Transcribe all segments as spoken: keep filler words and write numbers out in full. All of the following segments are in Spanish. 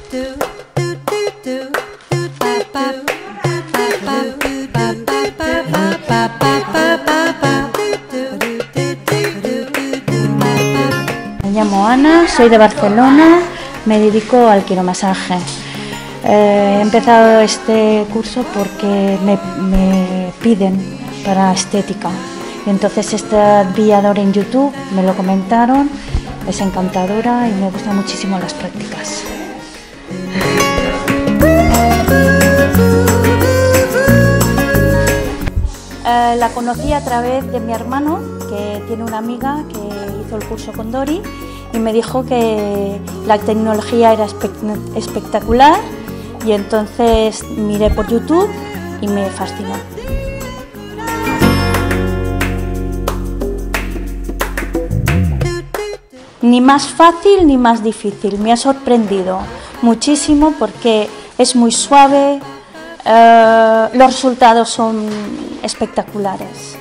Me llamo Ana, soy de Barcelona, me dedico al quiromasaje. Eh, he empezado este curso porque me, me piden para estética. Entonces esta guiadora en YouTube me lo comentaron, es encantadora y me gustan muchísimo las prácticas. Eh, la conocí a través de mi hermano, que tiene una amiga que hizo el curso con Dori y me dijo que la tecnología era espe espectacular y entonces miré por YouTube y me fascinó. Ni más fácil ni más difícil, me ha sorprendido muchísimo porque es muy suave, eh, los resultados son espectaculares.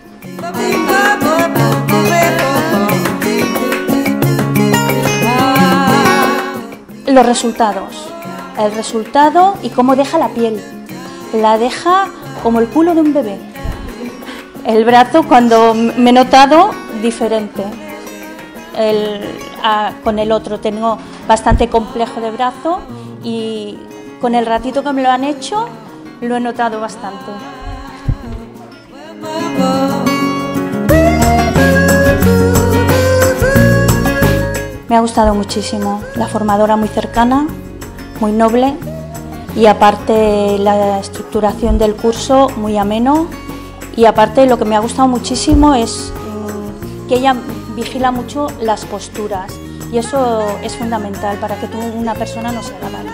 Los resultados, el resultado y cómo deja la piel, la deja como el culo de un bebé. El brazo, cuando me he notado, diferente. El, a, con el otro tengo bastante complejo de brazo y con el ratito que me lo han hecho lo he notado bastante. Me ha gustado muchísimo, la formadora muy cercana, muy noble y aparte la estructuración del curso muy ameno y aparte lo que me ha gustado muchísimo es mmm, que ella vigila mucho las posturas y eso es fundamental para que tú, una persona no se haga daño.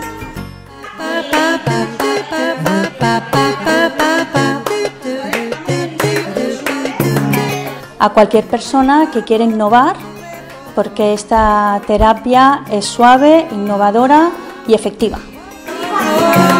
A cualquier persona que quiera innovar, porque esta terapia es suave, innovadora y efectiva.